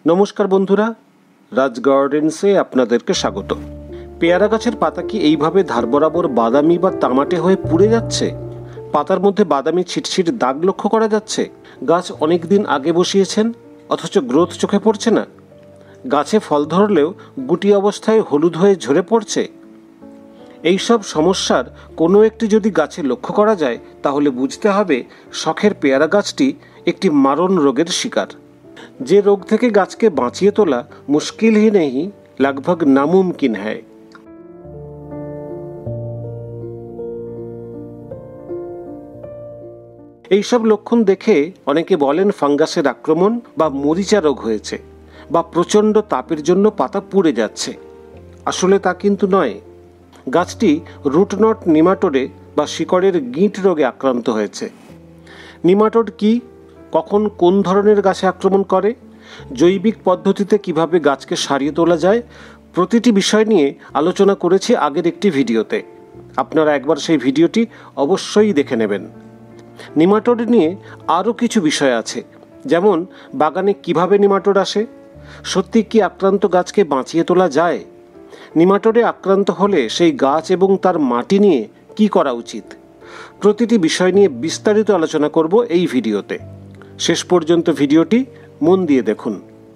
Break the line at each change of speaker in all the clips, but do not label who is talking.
নমস্কার বন্ধুরা, রাজ গার্ডেন্সে আপনাদেরকে স্বাগত। পেয়ারা গাছের পাতা কি এইভাবে ধার বরাবর বাদামি বা তামাটে হয়ে পুড়ে যাচ্ছে? পাতার মধ্যে বাদামি ছিটছিট দাগ লক্ষ্য করা যাচ্ছে। গাছ অনেক দিন আগে বসিয়েছেন, অথচ গ্রোথ চোখে পড়ছে না। গাছে ফল ধরলেও গুটি অবস্থায় হলুদ হয়ে ঝরে পড়ছে। এইসব সমস্যার কোনো একটি যদি গাছে লক্ষ্য করা যায়, তাহলে বুঝতে হবে শখের পেয়ারা গাছটি একটি মারণ রোগের শিকার। যে রোগ থেকে গাছকে বাঁচিয়ে তোলা মুশকিল ही नहीं, लगभग नामुमकिन है। এইসব লক্ষণ দেখে অনেকে বলেন ফাঙ্গাসের আক্রমণ বা মরিচা রোগ হয়েছে, বা প্রচণ্ড তাপের জন্য পাতা পুড়ে যাচ্ছে। আসলে তা কিন্তু নয়। গাছটি রুটনট নিমাটোডে বা শিকড়ের গিঁট রোগে আক্রান্ত হয়েছে। নিমাটোড কি, কখন কোন ধরনের গাছে আক্রমণ করে, জৈবিক পদ্ধতিতে কিভাবে গাছকে সারিয়ে তোলা যায়, প্রতিটি বিষয় নিয়ে আলোচনা করেছি আগের একটি ভিডিওতে। আপনারা একবার সেই ভিডিওটি অবশ্যই দেখে নেবেন। নিমাটোড নিয়ে আরও কিছু বিষয় আছে, যেমন বাগানে কিভাবে নিমাটোড আসে, সত্যি কি আক্রান্ত গাছকে বাঁচিয়ে তোলা যায়, নিমাটোডে আক্রান্ত হলে সেই গাছ এবং তার মাটি নিয়ে কি করা উচিত। প্রতিটি বিষয় নিয়ে বিস্তারিত আলোচনা করব এই ভিডিওতে। শেষ পর্যন্ত ভিডিওটি মন দিয়ে দেখুন।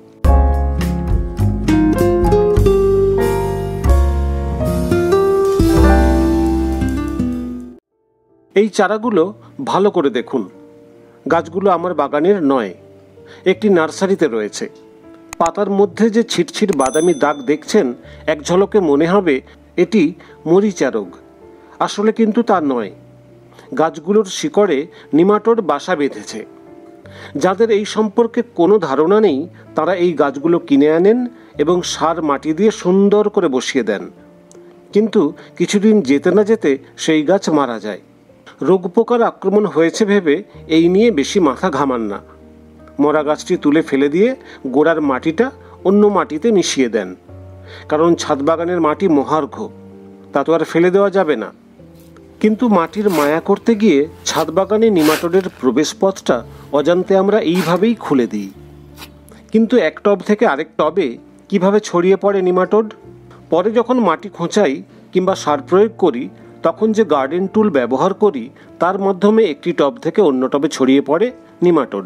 এই চারাগুলো ভালো করে দেখুন। গাছগুলো আমার বাগানের নয়, একটি নার্সারিতে রয়েছে। পাতার মধ্যে যে ছিটছিট বাদামি দাগ দেখছেন, এক ঝলকে মনে হবে এটি মরিচা রোগ। আসলে কিন্তু তা নয়। গাছগুলোর শিকড়ে নিমাটোড বাসা বেঁধেছে। যাদের এই সম্পর্কে কোনো ধারণা নেই, তারা এই গাছগুলো কিনে আনেন এবং সার মাটি দিয়ে সুন্দর করে বসিয়ে দেন। কিন্তু কিছুদিন যেতে না যেতে সেই গাছ মারা যায়। রোগ পোকার আক্রমণ হয়েছে ভেবে এই নিয়ে বেশি মাথা ঘামান না। মরা গাছটি তুলে ফেলে দিয়ে গোড়ার মাটিটা অন্য মাটিতে মিশিয়ে দেন, কারণ ছাদ বাগানের মাটি মহার্ঘ, তা তো আর ফেলে দেওয়া যাবে না। কিন্তু মাটির মায়া করতে গিয়ে ছাদ বাগানে নিমাটোডের প্রবেশপথটা অজান্তে আমরা এইভাবেই খুলে দিই। কিন্তু এক টব থেকে আরেক টবে কিভাবে ছড়িয়ে পড়ে নিমাটোড? পরে যখন মাটি খোঁচাই কিংবা সার প্রয়োগ করি, তখন যে গার্ডেন টুল ব্যবহার করি, তার মাধ্যমে একটি টব থেকে অন্য টবে ছড়িয়ে পড়ে নিমাটোড।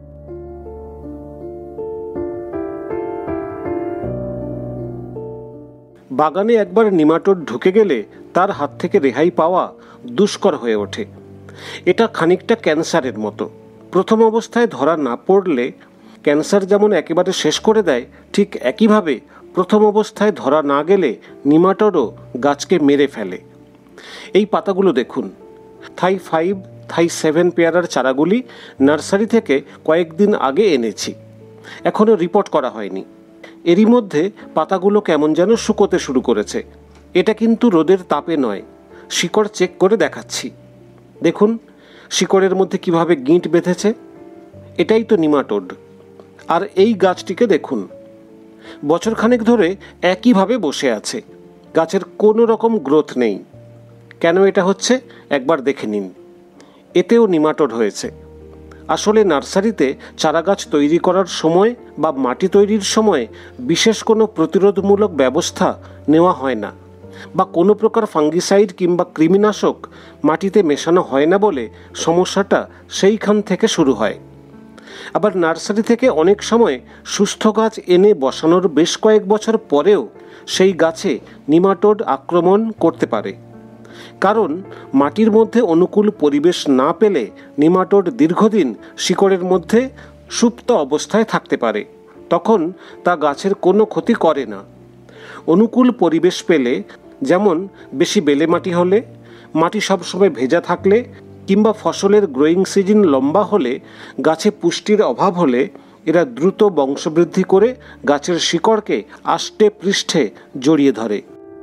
বাগানে একবার নিমাটোড ঢুকে গেলে তার হাত থেকে রেহাই পাওয়া দুষ্কর হয়ে ওঠে। এটা খানিকটা ক্যান্সারের মতো। প্রথম অবস্থায় ধরা না পড়লে ক্যান্সার যেমন একেবারে শেষ করে দেয়, ঠিক একইভাবে প্রথম অবস্থায় ধরা না গেলে নিমাটোডও গাছকে মেরে ফেলে। এই পাতাগুলো দেখুন। থাই 5, থাই 7 পেয়ারার চারাগুলি নার্সারি থেকে কয়েকদিন আগে এনেছি, এখনও রিপোর্ট করা হয়নি। এরই মধ্যে পাতাগুলো কেমন যেন শুকোতে শুরু করেছে। এটা কিন্তু রোদের তাপে নয়, শিকড় চেক করে দেখাচ্ছি। দেখুন শিকড়ের মধ্যে কিভাবে গিঁট বেঁধেছে। এটাই তো নিমাটোড। আর এই গাছটিকে দেখুন, বছরখানেক ধরে একইভাবে বসে আছে। গাছের কোনো রকম গ্রোথ নেই। কেন এটা হচ্ছে একবার দেখে নিন। এতেও নিমাটোড হয়েছে। আসলে নার্সারিতে চারা গাছ তৈরি করার সময় বা মাটি তৈরির সময় বিশেষ কোনো প্রতিরোধমূলক ব্যবস্থা নেওয়া হয় না, বা কোনো প্রকার ফাঙ্গিসাইড কিংবা কৃমিনাশক মাটিতে মেশানো হয় না বলে সমস্যাটা সেইখান থেকে শুরু হয়। আবার নার্সারি থেকে অনেক সময় সুস্থ গাছ এনে বসানোর বেশ কয়েক বছর পরেও সেই গাছে নিমাটোড আক্রমণ করতে পারে। কারণ মাটির মধ্যে অনুকূল পরিবেশ না পেলে নিমাটোড দীর্ঘদিন শিকড়ের মধ্যে সুপ্ত অবস্থায় থাকতে পারে। তখন তা গাছের কোনো ক্ষতি করে না। অনুকূল পরিবেশ পেলে, যেমন বেশি বেলে মাটি হলে, মাটি সবসময় ভেজা থাকলে, কিংবা ফসলের গ্রোয়িং সিজন লম্বা হলে, গাছে পুষ্টির অভাব হলে, এরা দ্রুত বংশবৃদ্ধি করে গাছের শিকড়কে আষ্টে পৃষ্ঠে জড়িয়ে ধরে।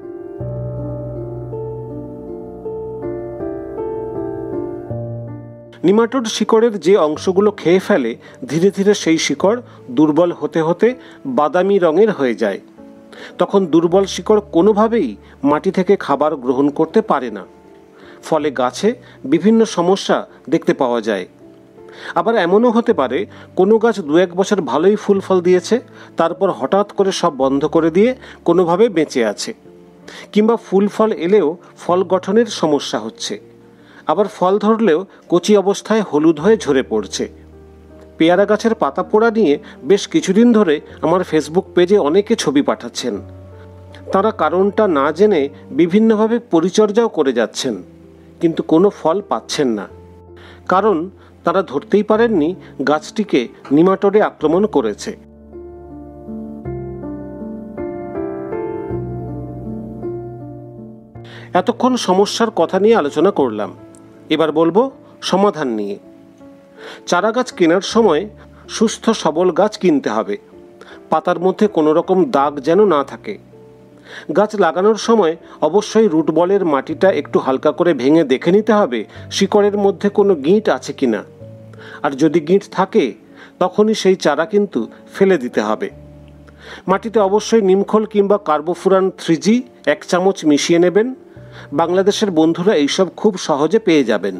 নিমাটোড শিকড়ের যে অংশগুলো খেয়ে ফেলে, ধীরে ধীরে সেই শিকড় দুর্বল হতে হতে বাদামি রঙের হয়ে যায়। তখন দুর্বল শিকড় কোনোভাবেই মাটি থেকে খাবার গ্রহণ করতে পারে না। ফলে গাছে বিভিন্ন সমস্যা দেখতে পাওয়া যায়। আবার এমনও হতে পারে কোনো গাছ 2-1 বছর ভালোই ফুল ফল দিয়েছে, তারপর হঠাৎ করে সব বন্ধ করে দিয়ে কোনোভাবে বেঁচে আছে। কিংবা ফুল ফল এলেও ফল গঠনের সমস্যা হচ্ছে, আবার ফল ধরলেও কচি অবস্থায় হলুদ হয়ে ঝরে পড়ছে। পেয়ারা গাছের পাতা পোড়া নিয়ে বেশ কিছুদিন ধরে আমার ফেসবুক পেজে অনেকে ছবি পাঠাচ্ছেন। তারা কারণটা না জেনে বিভিন্নভাবে পরিচর্যাও করে যাচ্ছেন, কিন্তু কোনো ফল পাচ্ছেন না। কারণ তারা ধরতেই পারেননি গাছটিকে নিমাটোডে আক্রমণ করেছে। এতক্ষণ সমস্যার কথা নিয়ে আলোচনা করলাম, এবার বলবো সমাধান নিয়ে। চারা গাছ কেনার সময় সুস্থ সবল গাছ কিনতে হবে, পাতার মধ্যে কোনো রকম দাগ যেন না থাকে। গাছ লাগানোর সময় অবশ্যই রুট বলের মাটিটা একটু হালকা করে ভেঙে দেখে নিতে হবে শিকড়ের মধ্যে কোনো গিঁট আছে কিনা, আর যদি গিঁট থাকে তখনই সেই চারা কিন্তু ফেলে দিতে হবে। মাটিতে অবশ্যই নিমখোল কিংবা কার্বোফুরান 3G 1 চামচ মিশিয়ে নেবেন। বাংলাদেশের বন্ধুরা এইসব খুব সহজে পেয়ে যাবেন।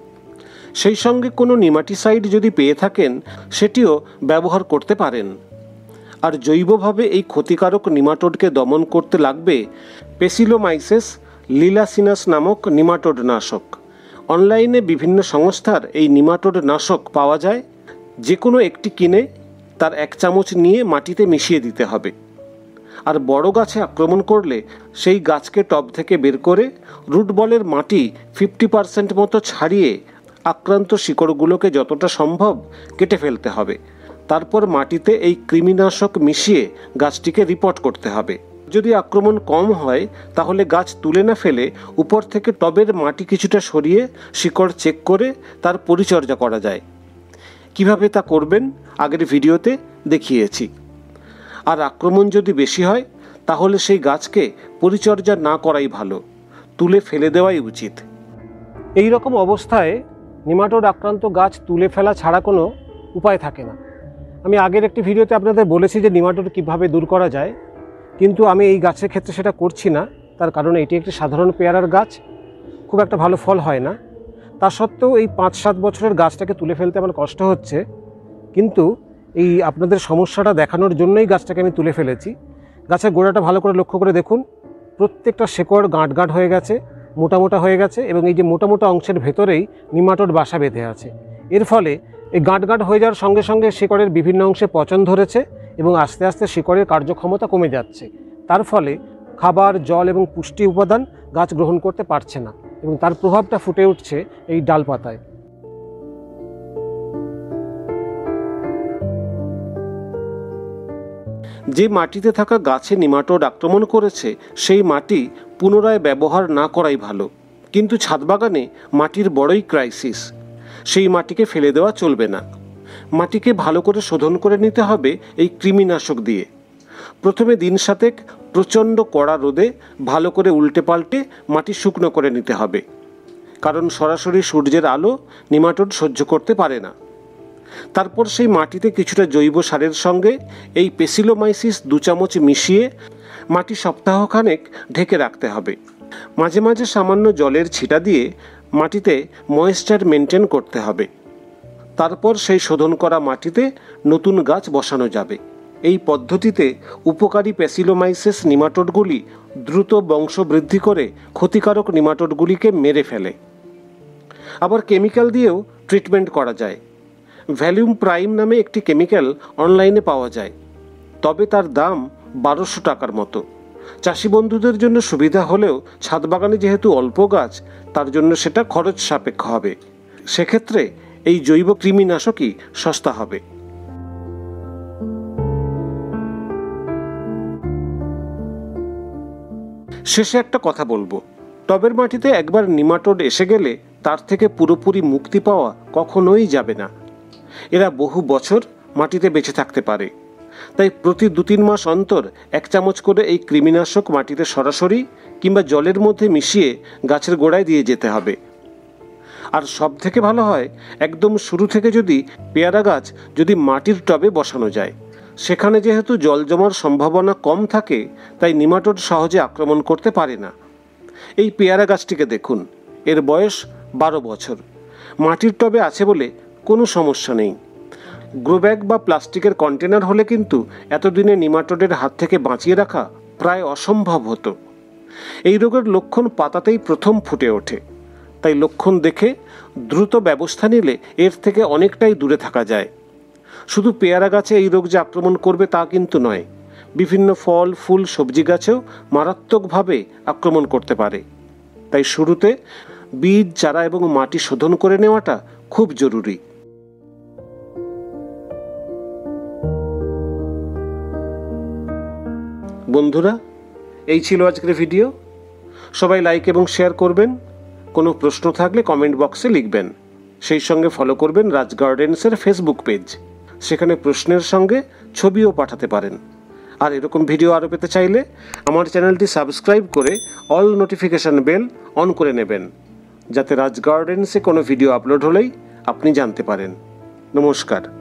সেই সঙ্গে কোনো নিমাটিসাইড যদি পেয়ে থাকেন সেটিও ব্যবহার করতে পারেন। আর জৈবভাবে এই ক্ষতিকারক নিমাটোডকে দমন করতে লাগবে পেসিলোমাইসেস লিলাসিনাস নামক নিমাটোড নাশক। অনলাইনে বিভিন্ন সংস্থার এই নিমাটোড নাশক পাওয়া যায়। যে কোনো একটি কিনে তার 1 চামচ নিয়ে মাটিতে মিশিয়ে দিতে হবে। আর বড় গাছে আক্রমণ করলে সেই গাছকে টব থেকে বের করে রুট বলের মাটি 50% মতো ছাড়িয়ে আক্রান্ত শিকড়গুলোকে যতটা সম্ভব কেটে ফেলতে হবে। তারপর মাটিতে এই কৃমিনাশক মিশিয়ে গাছটিকে রিপোর্ট করতে হবে। যদি আক্রমণ কম হয় তাহলে গাছ তুলে না ফেলে উপর থেকে টবের মাটি কিছুটা সরিয়ে শিকড় চেক করে তার পরিচর্যা করা যায়। কিভাবে তা করবেন আগের ভিডিওতে দেখিয়েছি। আর আক্রমণ যদি বেশি হয় তাহলে সেই গাছকে পরিচর্যা না করাই ভালো, তুলে ফেলে দেওয়াই উচিত। এই রকম অবস্থায় নিমাটোড আক্রান্ত গাছ তুলে ফেলা ছাড়া কোনো উপায় থাকে না। আমি আগের একটি ভিডিওতে আপনাদের বলেছি যে নিমাটোড কীভাবে দূর করা যায়, কিন্তু আমি এই গাছের ক্ষেত্রে সেটা করছি না। তার কারণ এটি একটি সাধারণ পেয়ারার গাছ, খুব একটা ভালো ফল হয় না। তা সত্ত্বেও এই 5-7 বছরের গাছটাকে তুলে ফেলতে আমার কষ্ট হচ্ছে, কিন্তু এই আপনাদের সমস্যাটা দেখানোর জন্যই গাছটাকে আমি তুলে ফেলেছি। গাছের গোড়াটা ভালো করে লক্ষ্য করে দেখুন, প্রত্যেকটা শেকড় গাঁট গাঁট হয়ে গেছে, মোটা মোটা হয়ে গেছে, এবং এই যে মোটা মোটা অংশের ভেতরেই নিমাটোড বাসা বেঁধে আছে। এর ফলে এই গাঁট গাঁট হয়ে যাওয়ার সঙ্গে সঙ্গে শিকড়ের বিভিন্ন অংশে পচন ধরেছে এবং আস্তে আস্তে শিকড়ের কার্যক্ষমতা কমে যাচ্ছে। তার ফলে খাবার, জল এবং পুষ্টি উপাদান গাছ গ্রহণ করতে পারছে না, এবং তার প্রভাবটা ফুটে উঠছে এই ডালপাতায়। যে মাটিতে থাকা গাছে নিমাটোড আক্রমণ করেছে সেই মাটি পুনরায় ব্যবহার না করাই ভালো। কিন্তু ছাদ বাগানে মাটির বড়ই ক্রাইসিস, সেই মাটিকে ফেলে দেওয়া চলবে না। মাটিকে ভালো করে শোধন করে নিতে হবে এই কৃমিনাশক দিয়ে। প্রথমে দিন 7 প্রচণ্ড কড়া রোদে ভালো করে উল্টে পাল্টে মাটি শুকনো করে নিতে হবে, কারণ সরাসরি সূর্যের আলো নিমাটোড সহ্য করতে পারে না। তারপর সেই মাটিতে কিছুটা জৈব সারের সঙ্গে এই পেসিলোমাইসিস 2 চামচ মিশিয়ে মাটি সপ্তাহখানেক ঢেকে রাখতে হবে। মাঝে মাঝে সামান্য জলের ছিটা দিয়ে মাটিতে ময়েশ্চার মেনটেন করতে হবে। তারপর সেই শোধন করা মাটিতে নতুন গাছ বসানো যাবে। এই পদ্ধতিতে উপকারী পেসিলোমাইসিস নিমাটোডগুলি দ্রুত বংশবৃদ্ধি করে ক্ষতিকারক নিমাটোডগুলিকে মেরে ফেলে। আবার কেমিক্যাল দিয়েও ট্রিটমেন্ট করা যায়। ভ্যালিউম প্রাইম নামে একটি কেমিক্যাল অনলাইনে পাওয়া যায়, তবে তার দাম 1200 টাকার মতো। চাষি বন্ধুদের জন্য সুবিধা হলেও ছাদ বাগানে যেহেতু অল্প গাছ, তার জন্য সেটা খরচ সাপেক্ষ হবে। সেক্ষেত্রে এই জৈব কৃমিনাশকই সস্তা হবে। শেষে একটা কথা বলবো, টবের মাটিতে একবার নিমাটোড এসে গেলে তার থেকে পুরোপুরি মুক্তি পাওয়া কখনোই যাবে না। এরা বহু বছর মাটিতে বেঁচে থাকতে পারে। তাই প্রতি 2-3 মাস অন্তর 1 চামচ করে এই কৃমিনাশক মাটিতে সরাসরি কিংবা জলের মধ্যে মিশিয়ে গাছের গোড়ায় দিয়ে যেতে হবে। আর সব থেকে ভালো হয় একদম শুরু থেকে যদি পেয়ারা গাছ যদি মাটির টবে বসানো যায়। সেখানে যেহেতু জল জমার সম্ভাবনা কম থাকে, তাই নিমাটোড সহজে আক্রমণ করতে পারে না। এই পেয়ারা গাছটিকে দেখুন, এর বয়স 12 বছর। মাটির টবে আছে বলে কোনো সমস্যা নেই। গ্রো ব্যাগ বা প্লাস্টিকের কন্টেনার হলে কিন্তু এতদিনে নিমাটোডের হাত থেকে বাঁচিয়ে রাখা প্রায় অসম্ভব হতো। এই রোগের লক্ষণ পাতাতেই প্রথম ফুটে ওঠে, তাই লক্ষণ দেখে দ্রুত ব্যবস্থা নিলে এর থেকে অনেকটাই দূরে থাকা যায়। শুধু পেয়ারা গাছে এই রোগ যে আক্রমণ করবে তা কিন্তু নয়, বিভিন্ন ফল, ফুল, সবজি গাছেও মারাত্মকভাবে আক্রমণ করতে পারে। তাই শুরুতে বীজ, চারা এবং মাটি শোধন করে নেওয়াটা খুব জরুরি। বন্ধুরা, এই ছিল আজকের ভিডিও। সবাই লাইক এবং শেয়ার করবেন। কোনো প্রশ্ন থাকলে কমেন্ট বক্সে লিখবেন। সেই সঙ্গে ফলো করবেন রাজ গার্ডেন্সের ফেসবুক পেজ, সেখানে প্রশ্নের সঙ্গে ছবিও পাঠাতে পারেন। আর এরকম ভিডিও আরও পেতে চাইলে আমার চ্যানেলটি সাবস্ক্রাইব করে অল নোটিফিকেশান বেল অন করে নেবেন, যাতে রাজ গার্ডেন্সে কোনো ভিডিও আপলোড হলেই আপনি জানতে পারেন। নমস্কার।